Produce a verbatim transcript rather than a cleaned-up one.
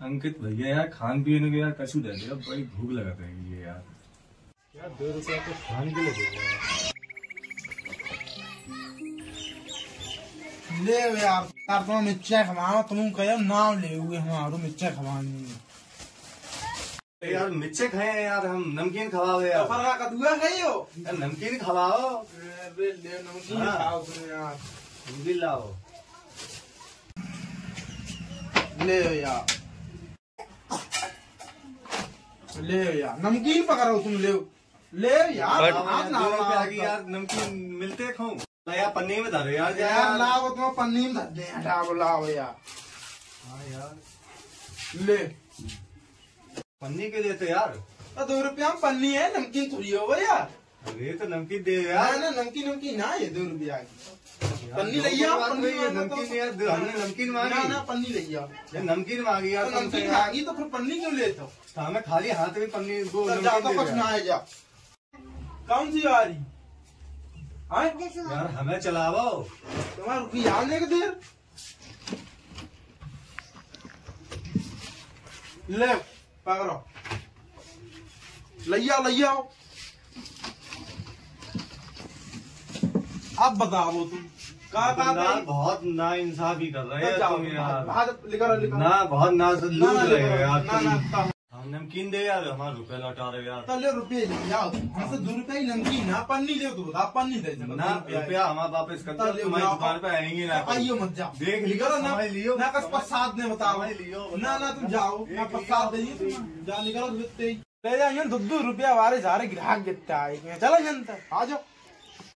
अंकित भैया यार खान पीने के यार कछु दे दे, बड़ी भूख लगा है यार। यार दो रुपया तो खान के लिए देगा ले यार यार तुम मिर्चा खवाओ, तुम कहो नाम ले हुए हमारो मिर्चा खवानी यार। मिर्चे खाए यार, हम नमकीन खवाओ यार। फरका कदुआ खाइयो यार नमकीन खवाओ। ले ले नमकीन खाओ तुम यार, जल्दी लाओ। ले यार ले यार नमकीन पकड़ो तुम, ले ले यार। आज ना यार नमकीन मिलते खाऊं यार, पन्नी में धरो यार। यार लाओ तुम पन्नी में धर दे यार, लाओ यार। हाँ यार ले पन्नी के लिए तो यार दो रुपया में पन्नी है, नमकीन थोड़ी हो यार। अरे तो नमकीन दे यार। ना नमकीन नमकीन ना, ये दो रुपया की पन्नी ले आओ। पन्नी नमकीन यार, हमने नमकीन मांगी ना ना पन्नी ले आओ। नमकीन मांगी यार। नमकीन मांगी तो फिर पन्नी क्यों लेते हो? हमें खाली हाथ में पन्नी वो ज्यादा कुछ ना है। जा कौन सी आ रही यार, हमें चलावो। तुम्हारा रुपया आने के देर ले पकड़ो, ले आओ ले आओ। अब बताओ तुम का का बहुत ना इंसाफी कर रहे हैं तुम यार। लिखा लिखा ना बहुत ना लूट रहे हो यार ना ना तुम। हम नमकीन दे यार, हमारा रुपए लौटा रहे यार। तो ले रुपये ले आओ, हमसे दो रुपये ही नमकीन ना पन्नी ले, तो बता पन्नी दे ना रुपया हमारा वापस करते हो, तुम्हारी दुकान पे आएंगे ना। आइयो मत जाओ, देख लियो ना लियो ना कस प्रसाद ने बताओ लियो ना ना तुम जाओ ना प्रसाद दे जा, निकलो ले जाइए दो दो रुपया हमारे सारे ग्राहक गिरता है। चलो जनता आ जाओ।